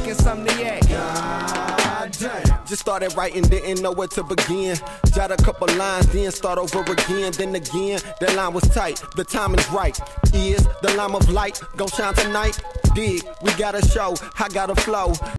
like insomniac. God damn. Just started writing, didn't know where to begin. Jot a couple lines, then start over again. Then again, that line was tight, the time is right. Is the line of light gon' shine tonight? Dig, we got a show, I got a flow.